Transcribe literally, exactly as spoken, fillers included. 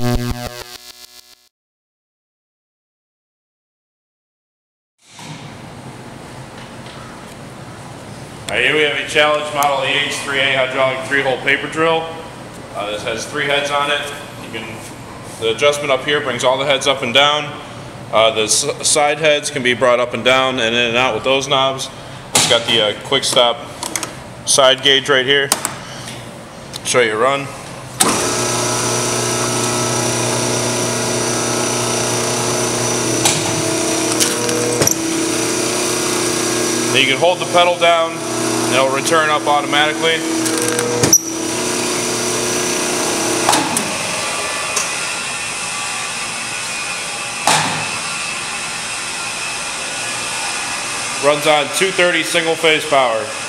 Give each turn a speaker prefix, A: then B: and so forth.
A: Alright, here we have a Challenge Model E H three A hydraulic three-hole paper drill. Uh, this has three heads on it. You can, the adjustment up here brings all the heads up and down. Uh, the s side heads can be brought up and down and in and out with those knobs. It's got the uh, quick stop side gauge right here. Show you a run. Then you can hold the pedal down and it'll return up automatically. Runs on two thirty single phase power.